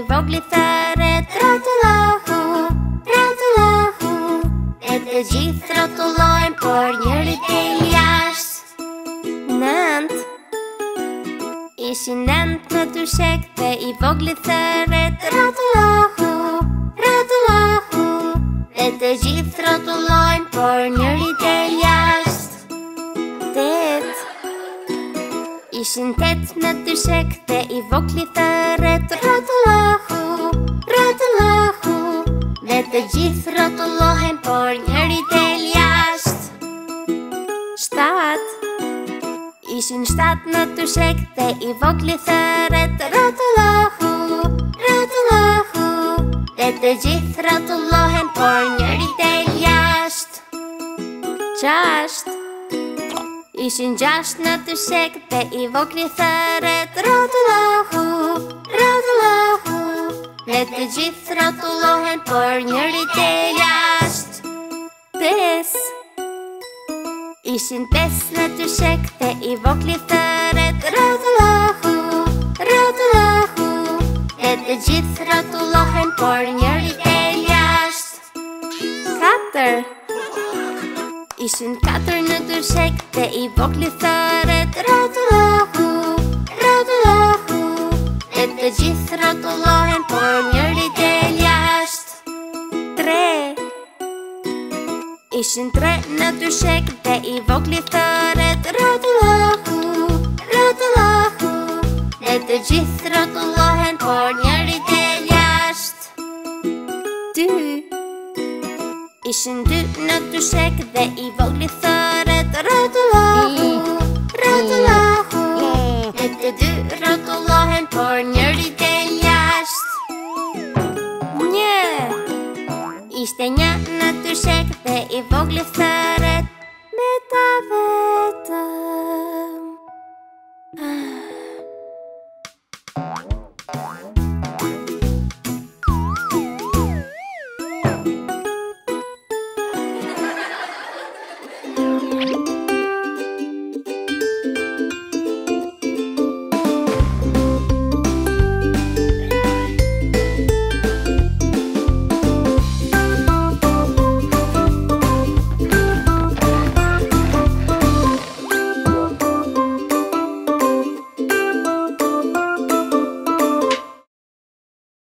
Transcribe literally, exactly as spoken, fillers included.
vogli thërët. Rotulohu, rotulohu, e të gjithë rrotullojnë, por njëri del jashtë. Nënt. Ishin nënt në dyshek dhe i vogli thërët. Rotulohu, rotulohu, e të gjithë rrotullojnë, por njëri del jashtë. Tet. Ishin tet në dyshek dhe i vogli thërët. Rotulohu, rotulohu, dhe të gjithë rrotullohen, por njëri del jashtë. Shtat. Ishin shtat në dyshek dhe i vogli thërët. Rotulohu, rotulohu, dhe të gjithë rrotullohen, por njëri del jashtë. Gjasht. Ishin gjasht në dyshek dhe i vogli thërët. Rotulohu, rotulohu, dhe të gjithë rrotullohen, por njëri del jashtë. Pes. Ishin pes në dyshek dhe i vogli thërët. Rotulohu, rotulohu, dhe të gjithë rrotullohen, por njëri del jashtë. Katër. Ishin katër në dyshek dhe i vogli thërët. Rotulohu, rotulohu, dhe të gjithë rrotullohen, por njëri del jashtë. Tre. Ishin tre në dyshek dhe i vogli thërët. Rotulohu, rotulohu, dhe të gjithë rrotullohen, por njëri del jashtë. Dy. Ishin dy në dyshek dhe i vogli thërët. Rotulohu, rotulohu, dhe të dy rrotullohen, por njëri del jashtë. Një. Ishte një në dyshek dhe i vogli thërët. Me ta